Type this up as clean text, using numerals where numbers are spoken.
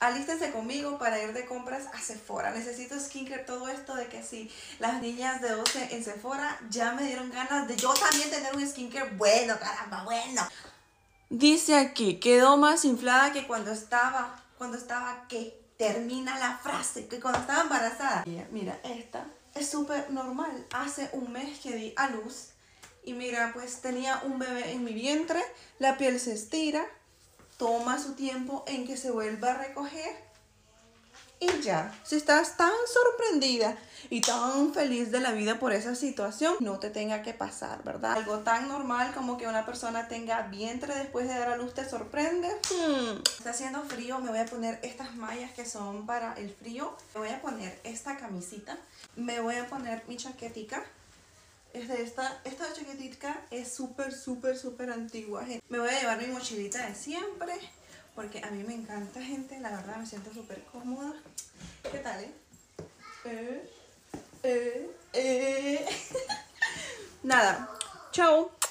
alístense conmigo para ir de compras a Sephora. Necesito skincare, todo esto de que si las niñas de 12 en Sephora ya me dieron ganas de yo también tener un skincare bueno, caramba, bueno. Dice aquí, quedó más inflada que cuando estaba, ¿qué? Termina la frase, que cuando estaba embarazada. Mira, esta es súper normal. Hace un mes que di a luz y mira, pues tenía un bebé en mi vientre, la piel se estira, toma su tiempo en que se vuelva a recoger y ya. Si estás tan sorprendida y tan feliz de la vida por esa situación, no te tenga que pasar, ¿verdad? Algo tan normal como que una persona tenga vientre después de dar a luz te sorprende. Está haciendo frío, me voy a poner estas mallas que son para el frío. Me voy a poner esta camisita, me voy a poner mi chaquetica. Esta chaquetita es súper antigua, gente. Me voy a llevar mi mochilita de siempre, porque a mí me encanta, gente. La verdad me siento súper cómoda. ¿Qué tal, Nada, chao.